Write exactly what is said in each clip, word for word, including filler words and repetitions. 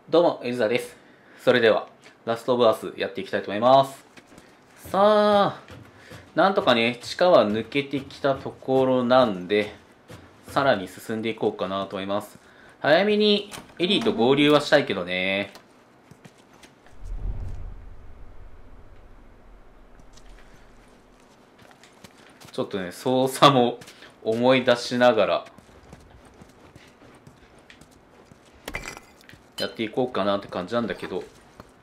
どうも、エルザです。それでは、ラストオブアースやっていきたいと思います。さあ、なんとかね、地下は抜けてきたところなんで、さらに進んでいこうかなと思います。早めにエリーと合流はしたいけどね。ちょっとね、操作も思い出しながら、やっていこうかなって感じなんだけど、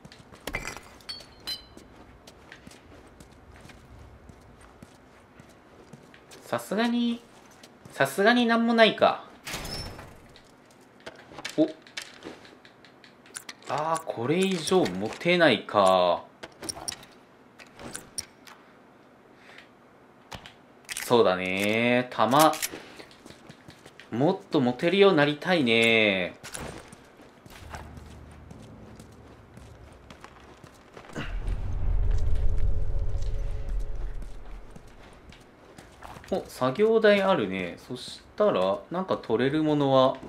さすがにさすがになんもないか。おあー、これ以上持てないか。そうだね、弾もっと持てるようになりたいね。お、作業台あるね。そしたらなんか取れるものは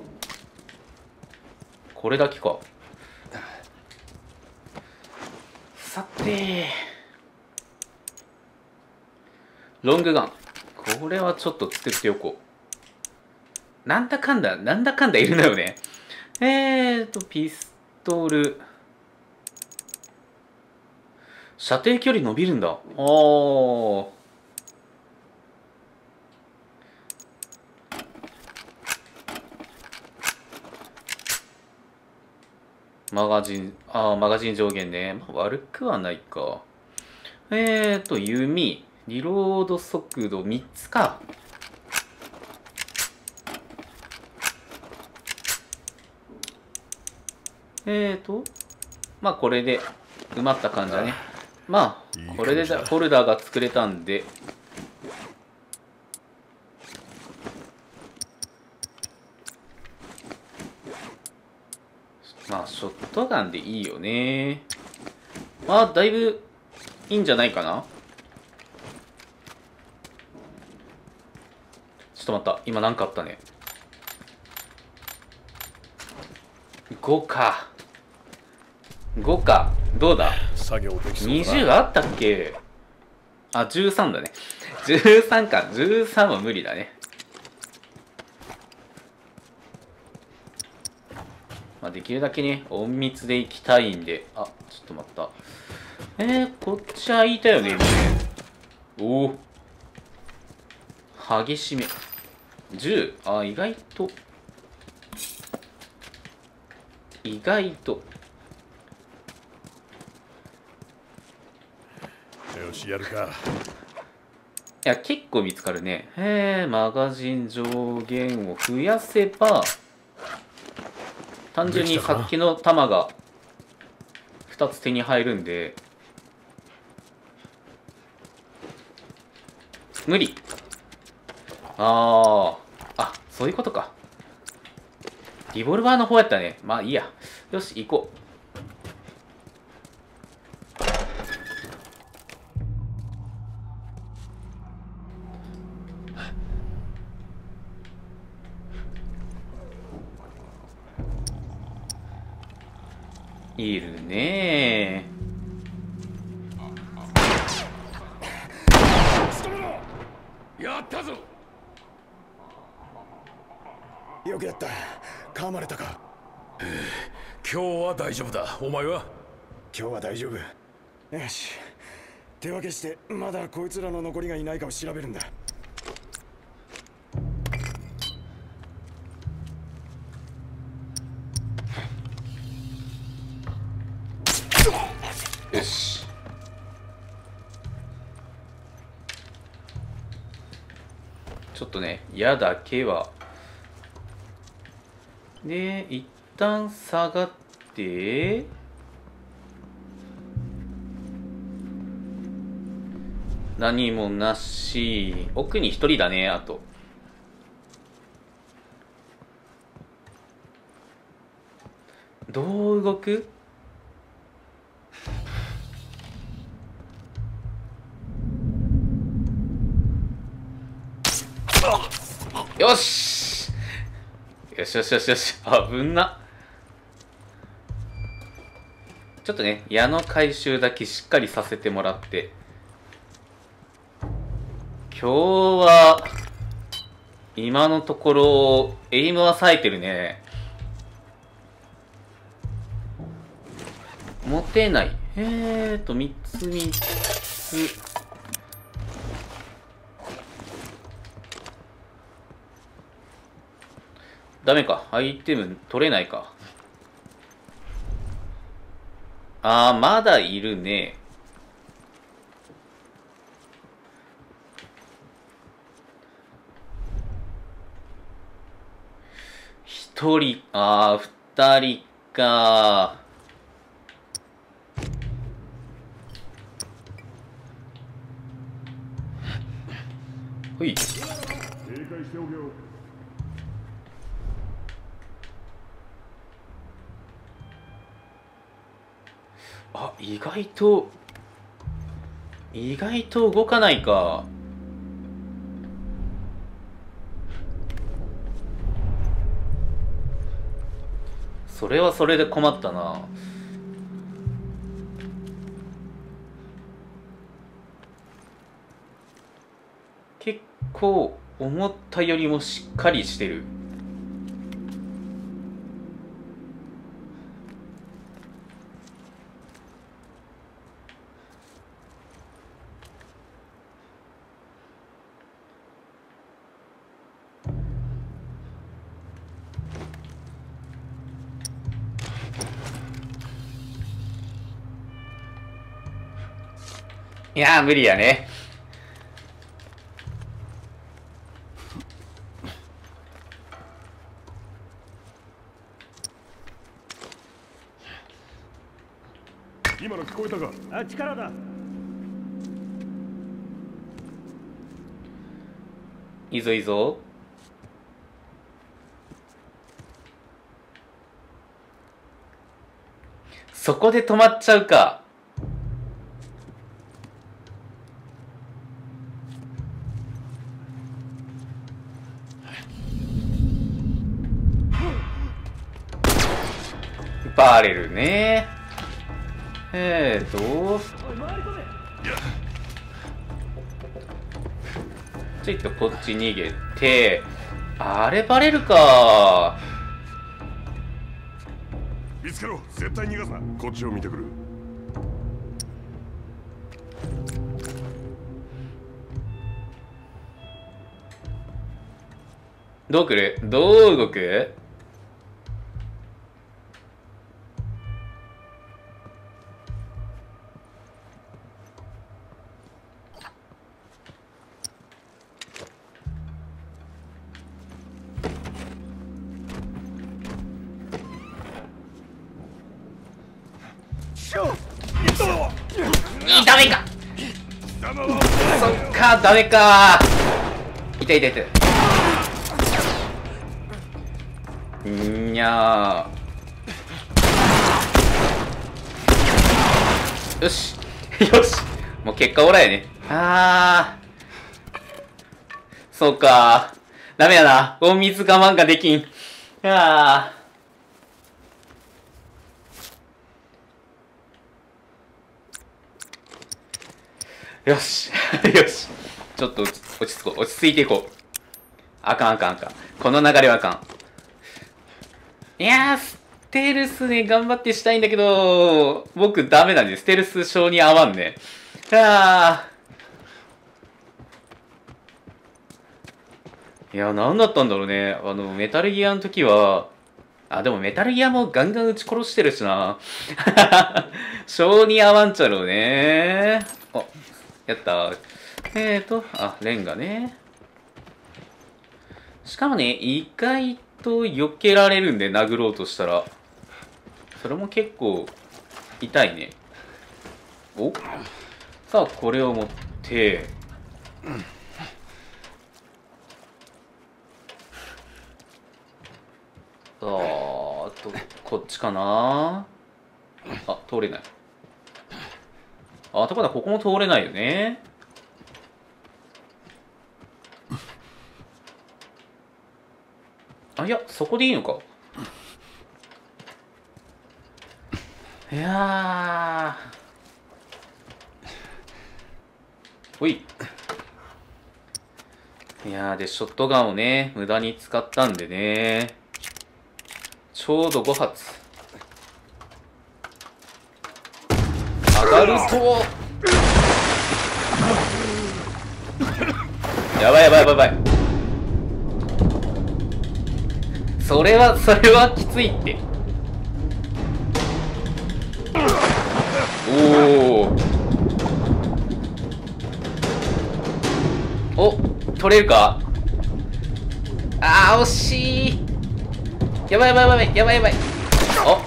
これだけか。さて、ロングガン、これはちょっと作っておこう。なんだかんだなんだかんだいるんだよね。えーとピストル、射程距離伸びるんだ。おー、マガジン、ああ、マガジン上限ね。まあ、悪くはないか。えーと、弓、リロード速度みっつか。えーと、まあこれで埋まった感じだね。まあ、これでホルダーが作れたんで、まあ、ショットガンでいいよね。まあ、だいぶいいんじゃないかな。ちょっと待った。今なんかあったね。ごか。ごか。どうだ？ 作業できそうだな。 にじゅうあったっけ？あ、じゅうさんだね。じゅうさんか。じゅうさんは無理だね。まあ、できるだけね、隠密でいきたいんで。あ、ちょっと待った。えー、こっちはいたよね、今ね。おお。激しめ。じゅう。あ、意外と。意外と。 よし、やるか。 いや、結構見つかるね。へえ、マガジン上限を増やせば、単純にさっきの弾がふたつ手に入るんで、無理。ああ、あ、そういうことか。リボルバーの方やったね。まあいいや。よし、行こう。いるねー。やったぞ。よくやった。噛まれたか。今日は大丈夫だ。お前は？今日は大丈夫。よし、手分けしてまだこいつらの残りがいないかを調べるんだ。 よし。ちょっとね、矢だけは。で、一旦下がって、何もなし。奥に一人だね、あと。どう動く？よしよしよしよしよし。危んな。 ちょっとね、矢の回収だけしっかりさせてもらって。今日は、今のところ、エイムは冴えてるね。持てない。えーと、みっつみっつ。ダメか。アイテム取れないか。あー、まだいるね。一人、あー、二人か。ほい。 警戒しておけよ。 あ、意外と、意外と動かないか。それはそれで困ったな。結構思ったよりもしっかりしてる。いやー無理やね。 今の聞こえたか。あ、力だ。 いいぞいいぞ。そこで止まっちゃうか。バレるね。えーとちょっとこっち逃げて、あれバレるか。 見つけろ。絶対逃がすな。こっちを見てくる。 どう来る？どう動く？ダメか。そっか、ダメか。痛い痛い痛い。んにゃー。よしよし、もう結果オーライね。あー、そうか、ダメやな。お水我慢ができん。あー、よしよし、ちょっと落ち落ち着こう。落ち着いていこう。あかんあかんあかん、この流れはあかん。いやー、ステルスね、頑張ってしたいんだけど、僕ダメなんで、ステルス性に合わんね。あー。いや、なんだったんだろうね。あの、メタルギアの時は、あ、でもメタルギアもガンガン撃ち殺してるしな。性に合わんちゃろうね。あ、やった。えーと、あ、レンガね。しかもね、意外と避けられるんで、殴ろうとしたら。それも結構痛いね。お、さあこれを持って、さあとこっちかなあ。通れない。あ、とこだ、ここも通れないよね。あ、いや、そこでいいのか。 いやーほい。いやーでショットガンをね無駄に使ったんでね、ちょうどごはつ上がると、やばいやばいやばいやばい、それはそれはきついって。おおお、取れるか。あー惜しい。やばいやばいやばいやばいやばい。あ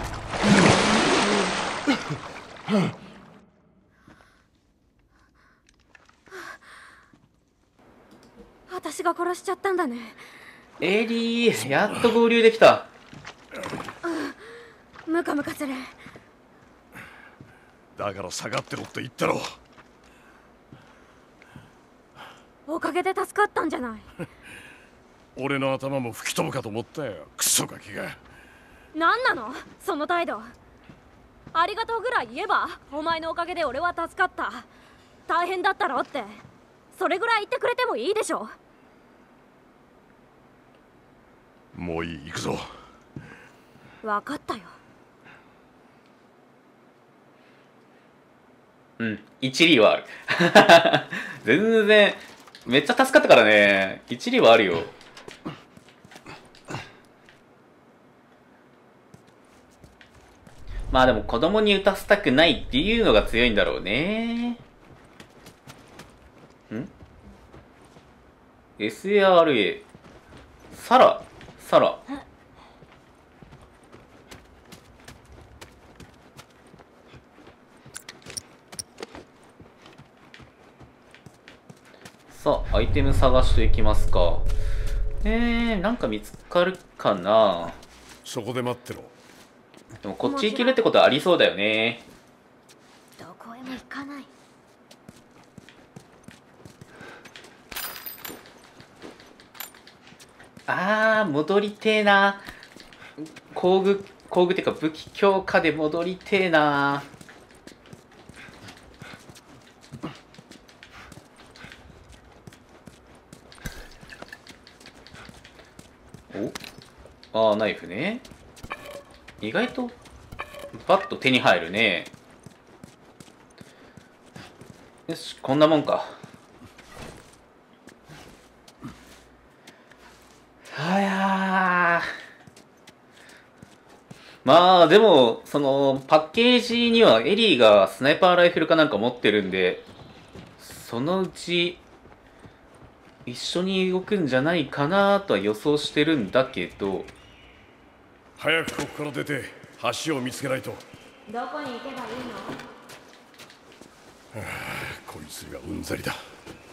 私が殺しちゃったんだね。 エリー、やっと合流できた。 ムカムカする。 だから下がってろって言ったろ。 おかげで助かったんじゃない。 俺の頭も吹き飛ぶかと思ったよ、クソガキが。 何なのその態度。ありがとうぐらい言えば、お前のおかげで俺は助かった、大変だったろって、それぐらい言ってくれてもいいでしょ。 もういい、行くぞ。 分かったよ。 うん、一理はある。全然めっちゃ助かったからね。一理はあるよ。まあでも子供に打たせたくないっていうのが強いんだろうね。ん ?エスエーアールエー サラサラさあアイテム探していきますか。えー、なんか見つかるかな。 そこで待ってろ。 でもこっち行けるってことはありそうだよね。 どこへも行かない。 あー戻りてえな。工具工具っていうか武器強化で戻りてえな。おあーナイフね。意外とパッと手に入るね。よしこんなもんか。はやー、まあでもそのパッケージにはエリーがスナイパーライフルかなんか持ってるんで、そのうち一緒に動くんじゃないかなとは予想してるんだけど。 早くここから出て橋を見つけないと。 どこに行けばいいの。 はあ、こいつがうんざりだ。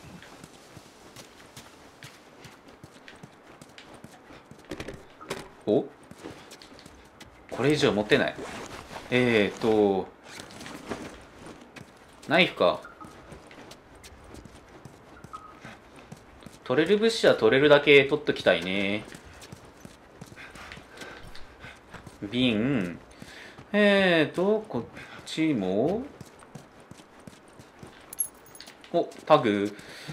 おこれ以上持ってない。えーとナイフか。取れる物資は取れるだけ取っときたいね。瓶。えーとこっちもおタグ。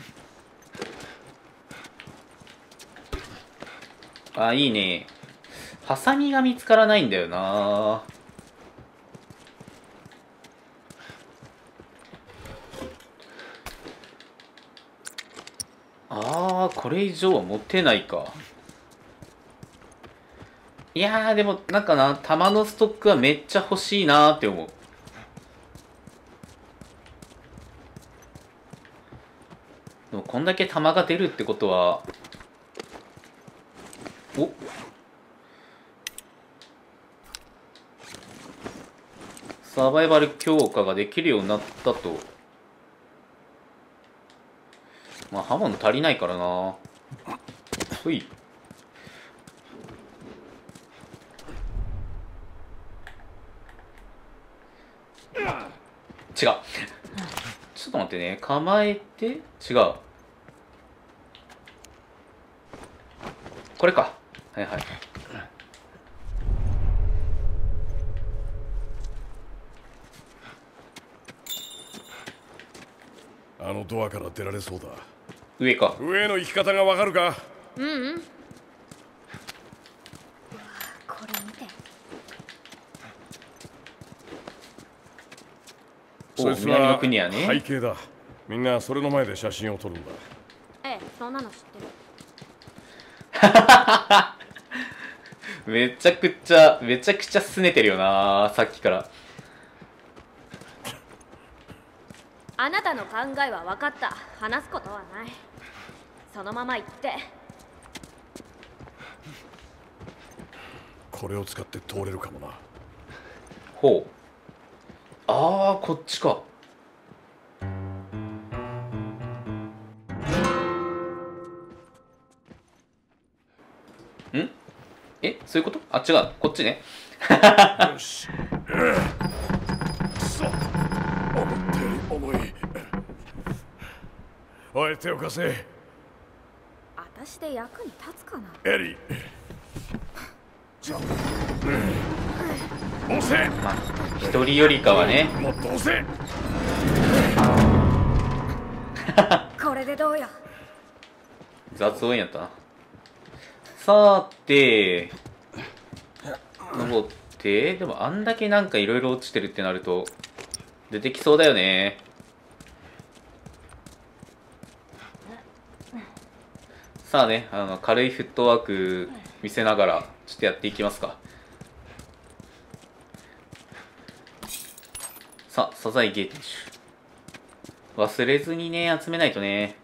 あいいね。ハサミが見つからないんだよな。あーこれ以上は持てないか。いやーでもなんかな、弾のストックはめっちゃ欲しいなーって思う。でもこんだけ弾が出るってことは、おサバイバル強化ができるようになったと。まあ刃物足りないからな。ほい。違う。ちょっと待ってね。構えて。違う。これか。はいはい。 あのドアから出られそうだ。 上か。 上の行き方がわかるか？ うんうん。うわこれ見て。 そいつ南のは国やね。 背景だ。みんなそれの前で写真を撮るんだ。 ええ、そんなの知ってる。 めちゃくちゃめちゃくちゃ拗ねてるよな、さっきから。 あなたの考えは分かった。話すことはない。そのまま言って。 これを使って通れるかもな。 ほう。ああ、こっちか。ん？え、そういうこと？あ、違う、こっちね。 よし。くそ、思ったより重い。おい、手を貸せ。 私で役に立つかな。 エリー。さあ、押せ。 まあ、一人よりかはね。 もっと押せ。 これでどうよ。 雑音やったな。さて、登って、でもあんだけなんかいろいろ落ちてるってなると、出てきそうだよね。さあね、あの軽いフットワーク見せながら、ちょっとやっていきますか。さあ、素材ゲーティッシュ。忘れずにね、集めないとね。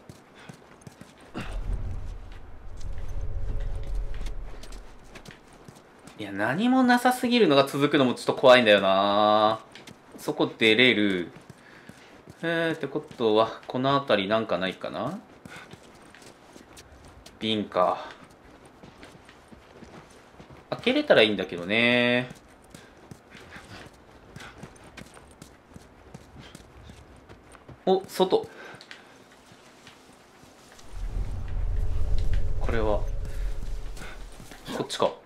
いや、何もなさすぎるのが続くのもちょっと怖いんだよな。そこ出れる。えー、ってことは、この辺りなんかないかな。瓶か。開けれたらいいんだけどね。お、外。これはこっちか。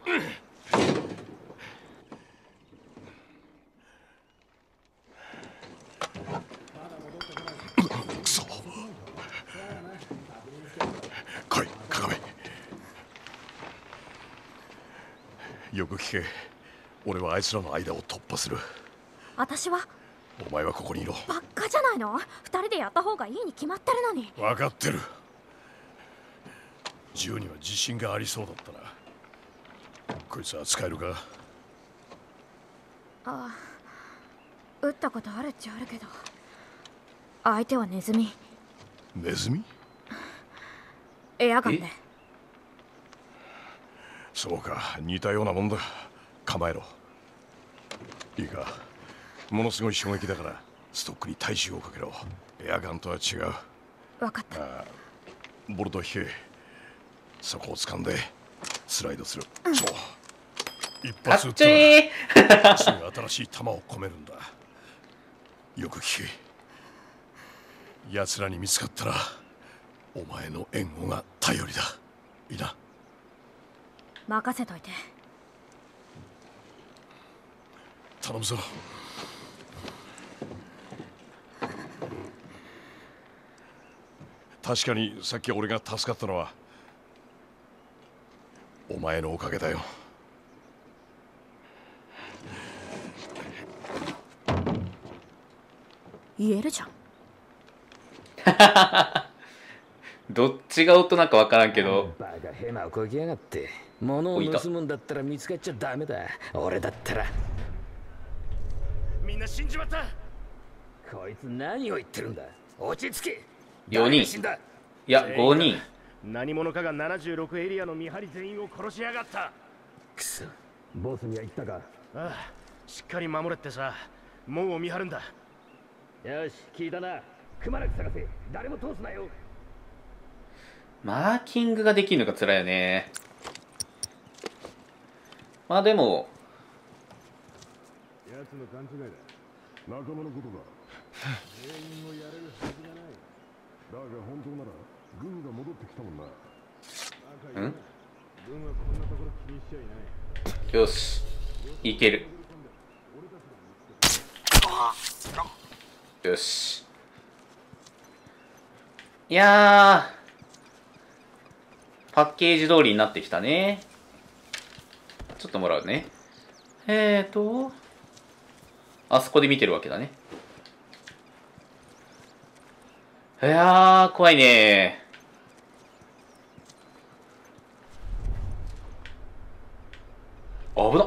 くそ。来い、鏡。よく聞け。俺はあいつらの間を突破する。 私はお前はここにいろ。 ばっかじゃないの。二人でやった方がいいに決まってるのに。 分かってる。銃には自信がありそうだったな。こいつは使えるか？ ああ、撃ったことあるっちゃあるけど、相手はネズミ。 ネズミ？ エアガンで。 そうか、似たようなもんだ。構えろ。いいか、ものすごい衝撃だからストックに体重をかけろ。エアガンとは違う。 分かった。 ああ、ボルト引け。そこを掴んでスライドする、うん、そう、一発撃ったらすぐ新しい弾を込めるんだ。よく聞け。奴らに見つかったらお前の援護が頼りだ。いいな？ 任せといて。 頼むぞ。確かにさっき俺が助かったのはお前のおかげだよ。 言えるじゃん。 どっちが大人かわからんけど。 バカヘマをこきやがって。物を盗むんだったら見つかっちゃダメだ。俺だったら。 みんな死んじまった。 こいつ何を言ってるんだ。落ち着け。 よにん。いや、ごにん。 何者かがななじゅうろくエリアの見張り全員を殺しやがった。 くそ、ボスには言ったか？ ああ、しっかり守れってさ。門を見張るんだ。 よし、聞いたな。くまなく探せ。誰も通すなよ。 マーキングができるのが辛いよね。まあでも奴の勘違いだ。仲間のことだ。全員をやれるはずがない。だが本当なら軍が戻ってきたもんな。 ん？ 軍はこんなところ気にしちゃいない。 よし、いける。よし。 いやー、パッケージ通りになってきたね。ちょっともらうね。えーと、あそこで見てるわけだね。いやー、怖いねー。危なっ。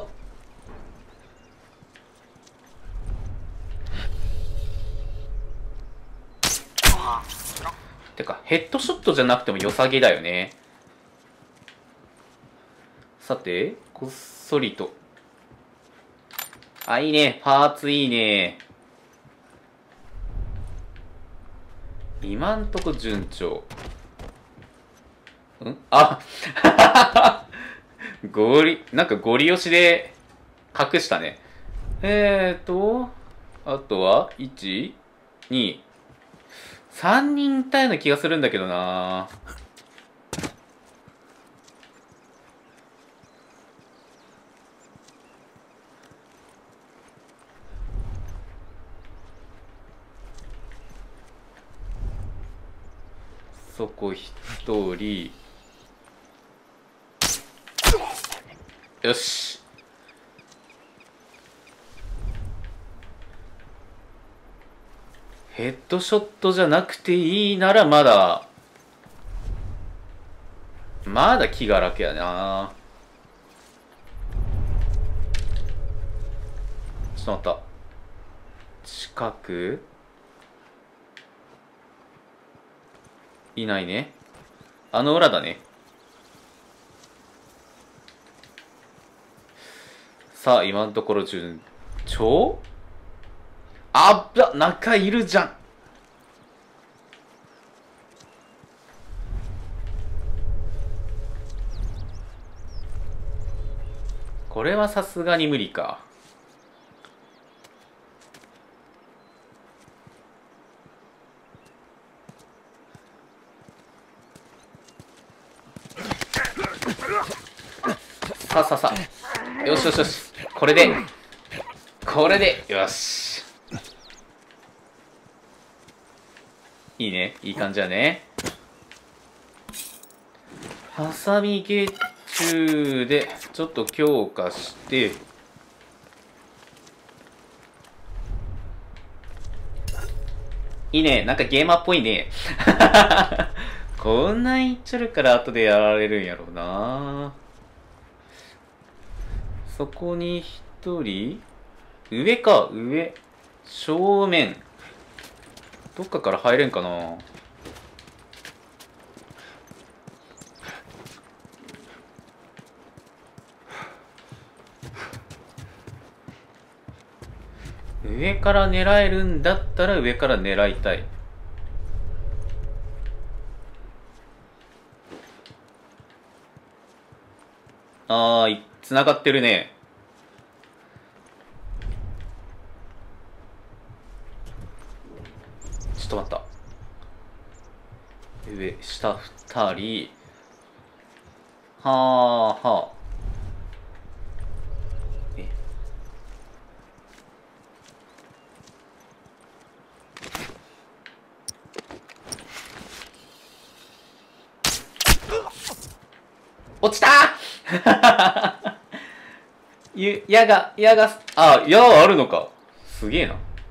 てか、ヘッドショットじゃなくても良さげだよね。さて、こっそりと。あ、いいね。パーツいいね。今んとこ順調。んあゴリ、なんかゴリ押しで隠したね。えーと、あとは、いち、に、さんにんいたような気がするんだけどな。そこ一人。よし。ヘッドショットじゃなくていいならまだ、まだ気が楽やな。ちょっと待った。近くいないね。あの裏だね。さあ、今のところ順調。あっば、中いるじゃん。これはさすがに無理か。さあさあさあ。よしよしよし。これで。これで。よし。いいね。いい感じだね。ハサミ月中でちょっと強化して。いいね。なんかゲーマーっぽいね。こんなん言っちゃるから後でやられるんやろうな。そこに一人上か、上。正面。どっかから入れんかな。上から狙えるんだったら上から狙いたい。あー、つながってるね。ちょっと待った。上、下二人。はあ、はあ。え。落ちたゆ、矢が、矢が、あ、矢はあるのか。すげえな。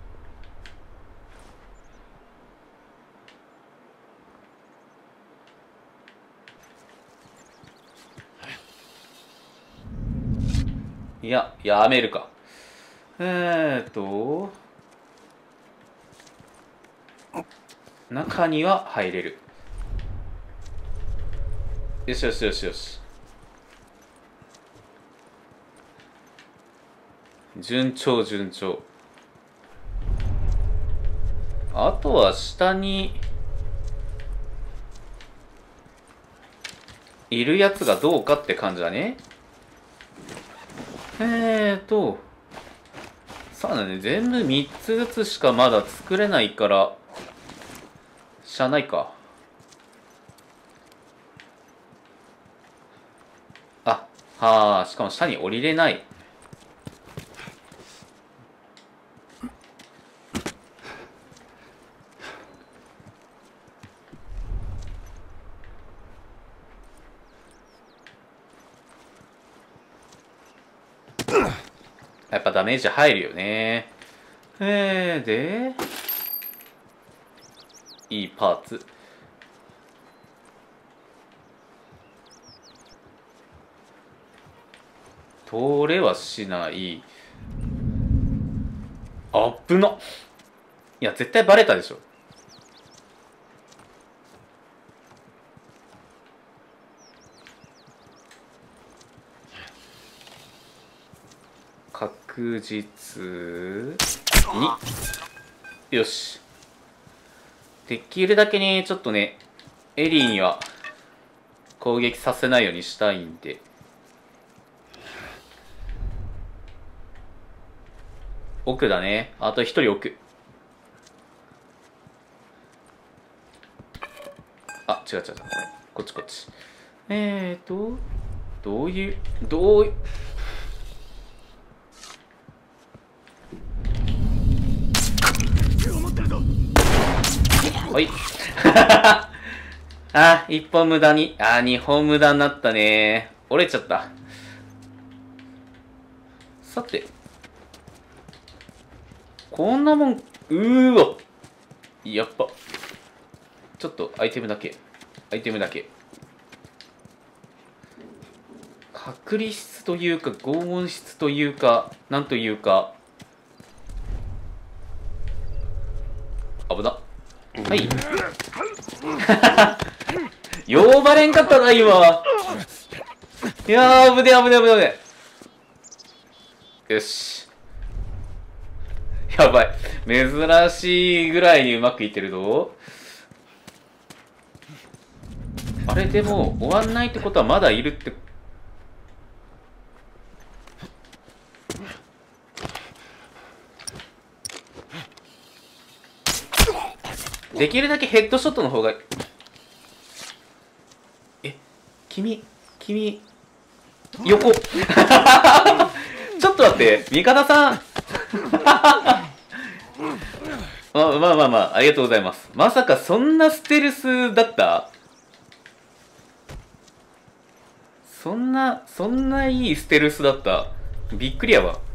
いや、やめるか。えーっと、中には入れる。よしよしよしよし。順調順調。あとは下にいるやつがどうかって感じだね。えーとさあね、全部みっつずつしかまだ作れないからしゃあないか。あ、はあ、しかも下に降りれない。 やっぱダメージ入るよね。えー、でいいパーツ。通れはしない。あっぶな。いや絶対バレたでしょ。確実によし。できるだけねちょっとねエリーには攻撃させないようにしたいんで。奥だね。あと一人奥。あ、違う違う違う。こっちこっち。えーと、どういう、どういう。はい。あ、一本無駄に。あ、二本無駄になったね。折れちゃった。さて。こんなもん、うーわ。やっぱ。ちょっとアイテムだけ。アイテムだけ。隔離室というか、拷問室というか、なんというか。危な。はい。呼ばれんかったな、今。いやー、危ね危ね危ね危ね。よし。やばい。珍しいぐらいにうまくいってるぞ。あれ、でも、終わんないってことはまだいるって。できるだけヘッドショットの方が。え、君、君、横。ちょっと待って、味方さん。まあまあまあまあ、ありがとうございます。まさかそんなステルスだった？そんな、そんないいステルスだった。びっくりやわ。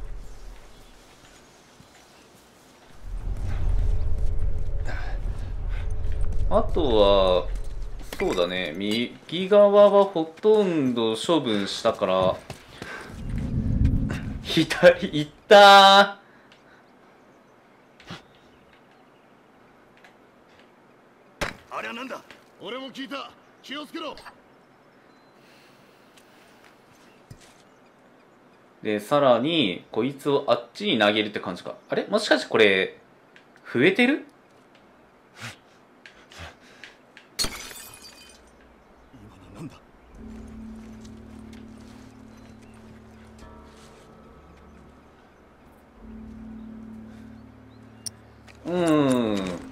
あとは、そうだね、右側はほとんど処分したから、左、いったー。 あれはなんだ？俺も聞いた。気をつけろ。 で、さらに、こいつをあっちに投げるって感じか。あれもしかしてこれ、増えてる？ 今のなんだ？ うーん。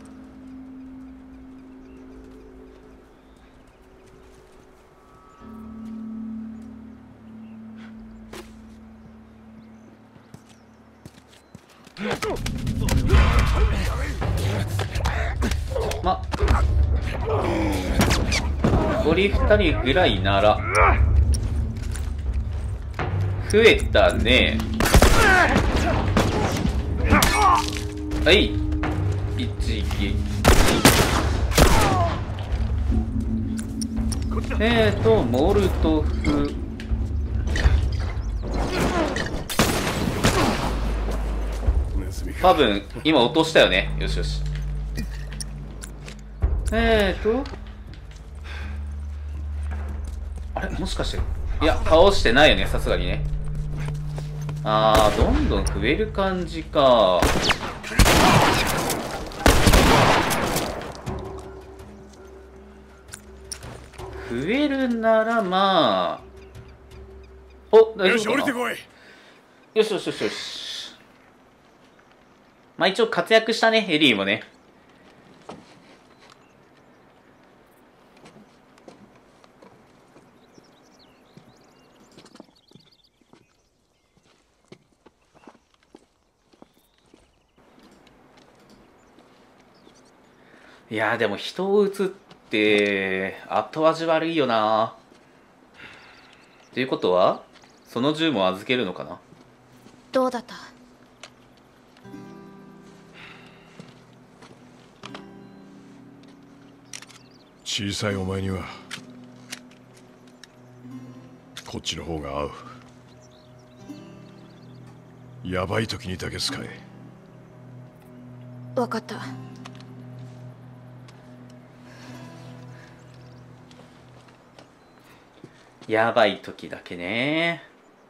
ま、残りふたりぐらいなら増えたね。はい一撃。えーとモルトフ多分今落としたよね。よしよし。えーとあれもしかして、いや倒してないよね、さすがにね。あーどんどん増える感じか。増えるならまあお大丈夫かな。よし降りてこい。よしよしよしよし。まあ一応活躍したね、エリーもね。いやーでも人を撃つって後味悪いよな。っていうことはその銃も預けるのかな。 どうだった？ 小さいお前にはこっちの方が合う。やばい時にだけ使え。 分かった。 やばい時だけね。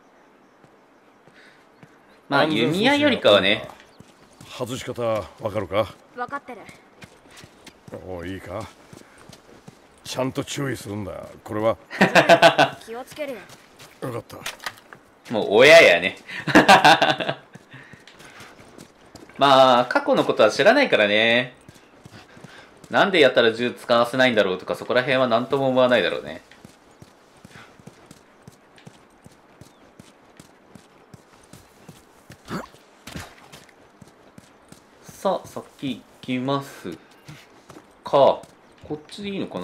まあ弓矢よりかはね。 外し方わかるか？ 分かってる。 おお、いいか。ちゃんと注意するんだ。これは気をつけるよ。 分かった。 もう親やね。まあ過去のことは知らないからね。なんでやったら銃使わせないんだろうとか、そこら辺は何とも思わないだろうね。さあ先行きますか。こっちでいいのかな。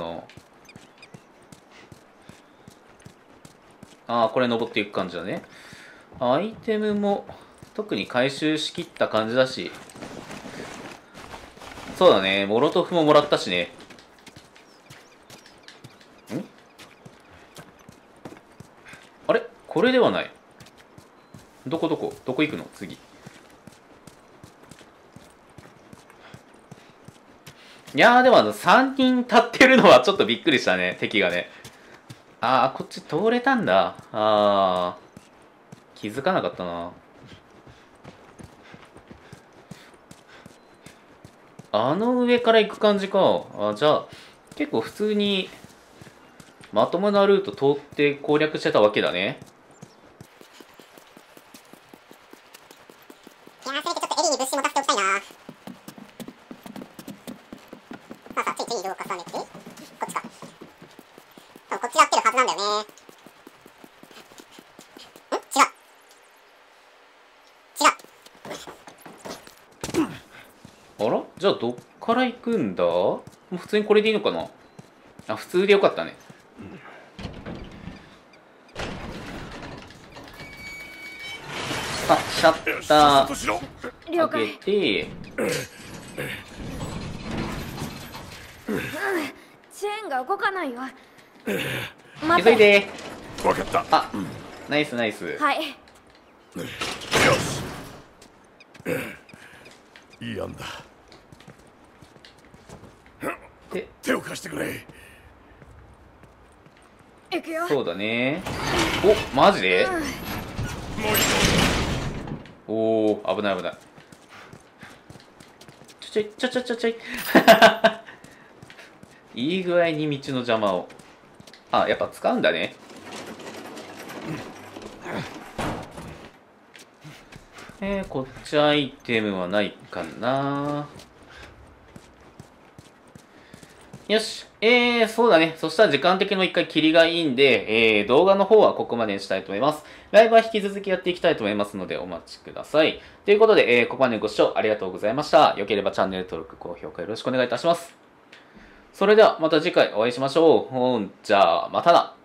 ああ、これ登っていく感じだね。アイテムも特に回収しきった感じだし、そうだね、モロトフももらったしね。んあれこれではない。どこどこどこ行くの次。いやーでもあのさんにん立ってるのはちょっとびっくりしたね、敵がね。あーこっち通れたんだ。あー気づかなかったな。あの上から行く感じか。あ、じゃあ結構普通にまともなルート通って攻略してたわけだね。 いやー、せめてちょっとエリに物資持たせておきたいな。さあさあ、ついつい移動を重ねて、こっちか。多分こっちで合ってるはずなんだよね。ん違う。違う。 あらじゃあどっから行くんだ。もう普通にこれでいいのかな。あ、普通でよかったね。あ、シャッター了開解。 けて、 チェーンが動かないよ。 急いで。 分かった。 あ、ナイスナイス。 はい。 よし。いい案だ。 で手を貸してくれ。 行くよ。 そうだね。お、マジで？おお、危ない危ない。ちょちょいちょちょちょちょい。いい具合に道の邪魔を。あ、やっぱ使うんだね。えー、こっちアイテムはないかな。よし。えー、そうだね。そしたら時間的にも一回切りがいいんで、えー、動画の方はここまでにしたいと思います。ライブは引き続きやっていきたいと思いますのでお待ちください。ということで、えー、ここまでご視聴ありがとうございました。良ければチャンネル登録、高評価よろしくお願いいたします。それではまた次回お会いしましょう。ほんじゃあ、またな。